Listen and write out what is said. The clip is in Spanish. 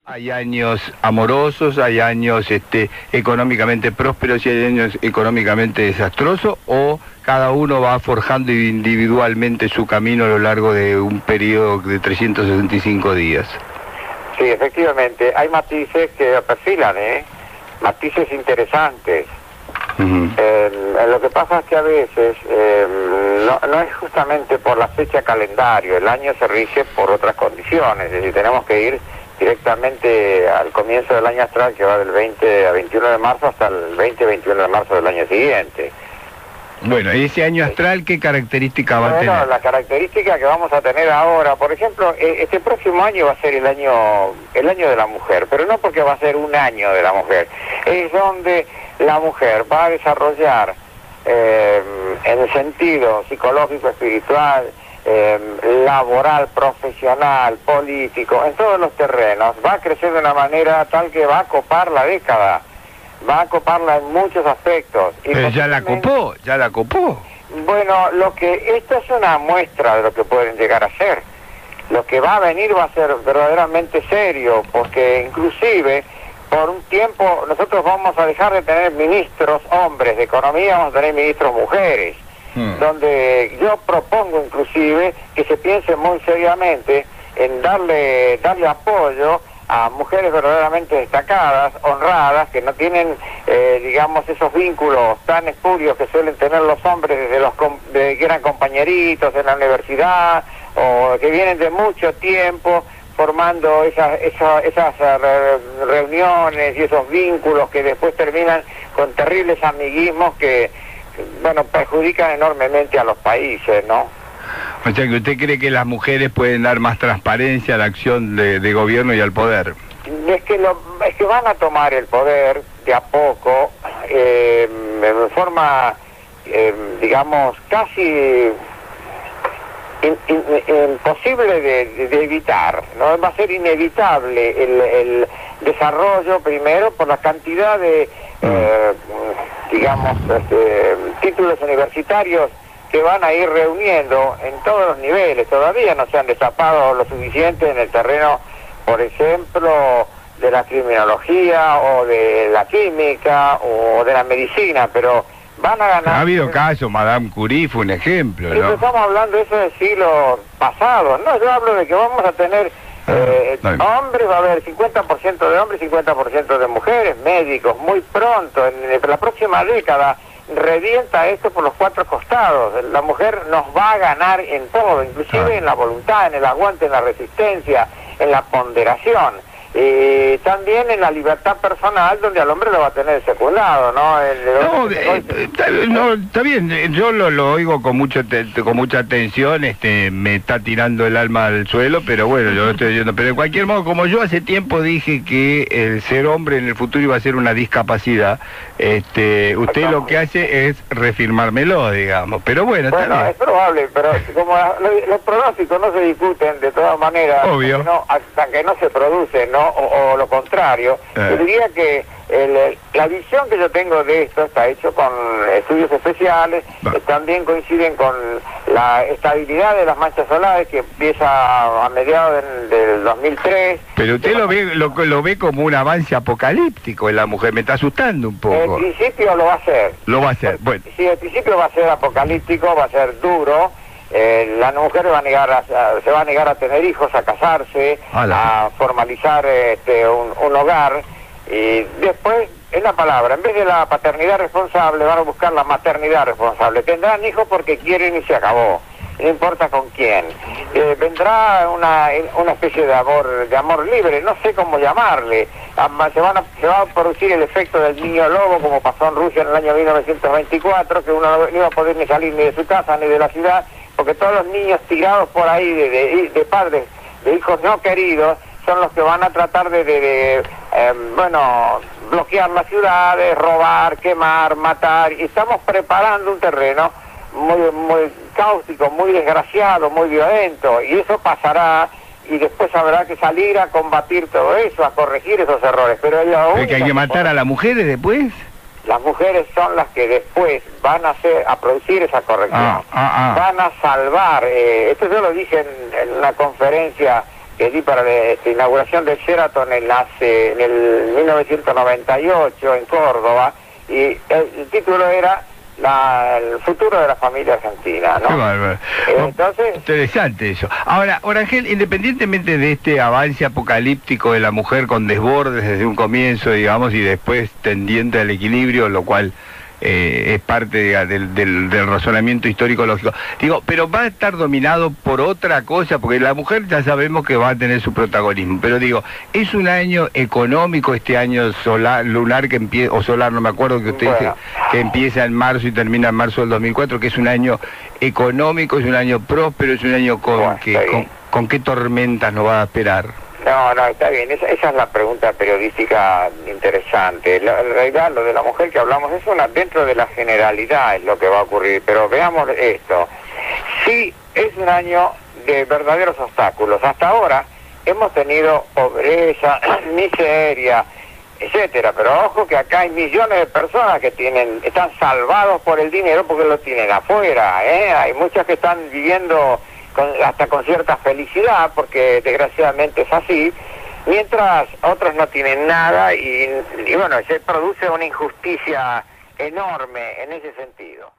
Hay años amorosos, hay años económicamente prósperos y hay años económicamente desastrosos, o cada uno va forjando individualmente su camino a lo largo de un periodo de 365 días. Sí, efectivamente, hay matices que perfilan, matices interesantes. Lo que pasa es que a veces no es justamente por la fecha calendario, el año se rige por otras condiciones, es decir, tenemos que ir directamente al comienzo del año astral, que va del 20 a 21 de marzo hasta el 20-21 de marzo del año siguiente. Bueno, ese año astral, ¿qué característica va a tener? La característica que vamos a tener ahora, por ejemplo, este próximo año va a ser el año de la mujer, pero no porque va a ser un año de la mujer, es donde la mujer va a desarrollar en el sentido psicológico, espiritual, laboral, profesional, político, en todos los terrenos, va a crecer de una manera tal que va a copar la década, va a coparla en muchos aspectos. Pero ya la copó. Bueno, esto es una muestra de lo que pueden llegar a ser. Lo que va a venir va a ser verdaderamente serio, porque inclusive por un tiempo nosotros vamos a dejar de tener ministros hombres de economía, vamos a tener ministros mujeres. Donde yo propongo inclusive que se piense muy seriamente en darle apoyo a mujeres verdaderamente destacadas, honradas, que no tienen, digamos, esos vínculos tan espurios que suelen tener los hombres desde que eran compañeritos en la universidad, o que vienen de mucho tiempo formando esas reuniones y esos vínculos que después terminan con terribles amiguismos que, bueno, perjudican enormemente a los países, ¿no? O sea, que usted cree que las mujeres pueden dar más transparencia a la acción de gobierno y al poder. Es que van a tomar el poder de a poco, de forma, digamos, casi imposible de evitar, ¿no? Va a ser inevitable el desarrollo, primero, por la cantidad de digamos, títulos universitarios que van a ir reuniendo en todos los niveles. Todavía no se han destapado lo suficiente en el terreno, por ejemplo, de la criminología o de la química o de la medicina, pero van a ganar. Ha habido casos, Madame Curie fue un ejemplo, ¿no? Estamos hablando de eso del siglo pasado, no, yo hablo de que vamos a tener hombres, va a haber 50% de hombres, 50% de mujeres, médicos, muy pronto, en la próxima década, revienta esto por los cuatro costados. La mujer nos va a ganar en todo, inclusive en la voluntad, en el aguante, en la resistencia, en la ponderación. También en la libertad personal, donde al hombre lo va a tener secundado, ¿no? No, está bien, yo lo oigo con mucha atención, me está tirando el alma al suelo, pero bueno, yo lo estoy oyendo. Pero de cualquier modo, como yo hace tiempo dije que el ser hombre en el futuro iba a ser una discapacidad, usted lo que hace es reafirmármelo, digamos, pero bueno, está bien. Es probable, pero como los pronósticos no se discuten de todas maneras, obvio, hasta que no se producen, ¿no? O lo contrario, yo diría que la visión que yo tengo de esto está hecho con estudios especiales, que también coinciden con la estabilidad de las manchas solares, que empieza a mediados del 2003. Pero usted lo ve como un avance apocalíptico en la mujer, me está asustando un poco. En principio lo va a hacer. Lo va a hacer, bueno. Sí, al principio va a ser apocalíptico, va a ser duro. La mujer se va a negar a tener hijos, a casarse, a formalizar un hogar, y después, en la palabra, en vez de la paternidad responsable, van a buscar la maternidad responsable. Tendrán hijos porque quieren y se acabó, no importa con quién. Vendrá una especie de amor libre, no sé cómo llamarle. Se va a producir el efecto del niño lobo, como pasó en Rusia en el año 1924, que uno no iba a poder ni salir ni de su casa ni de la ciudad, porque todos los niños tirados por ahí de padres, de hijos no queridos, son los que van a tratar de bloquear las ciudades, robar, quemar, matar, y estamos preparando un terreno muy cáustico, muy desgraciado, muy violento, y eso pasará, y después habrá que salir a combatir todo eso, a corregir esos errores. Pero que hay que matar a las mujeres después. Las mujeres son las que después van a producir esa corrección, van a salvar. Esto yo lo dije en una conferencia que di para la inauguración del Sheraton en el 1998 en Córdoba, y el título era el futuro de la familia argentina, ¿no? Qué bárbaro. Entonces, interesante eso. Ahora, Orangel, independientemente de este avance apocalíptico de la mujer con desbordes desde un comienzo, digamos, y después tendiente al equilibrio, lo cual es parte del razonamiento histórico lógico. Digo, pero va a estar dominado por otra cosa, porque la mujer ya sabemos que va a tener su protagonismo, pero digo, es un año económico este año lunar que empieza, o solar, no me acuerdo, que usted dice, que empieza en marzo y termina en marzo del 2004, que es un año económico, es un año próspero, es un año con qué tormentas nos va a esperar. No, está bien, esa es la pregunta periodística interesante. En realidad lo de la mujer que hablamos es dentro de la generalidad es lo que va a ocurrir, pero veamos esto. Sí, es un año de verdaderos obstáculos. Hasta ahora hemos tenido pobreza, miseria, etcétera, pero ojo que acá hay millones de personas que están salvados por el dinero porque lo tienen afuera, Hay muchas que están viviendo hasta con cierta felicidad, porque desgraciadamente es así, mientras otros no tienen nada y bueno, se produce una injusticia enorme en ese sentido.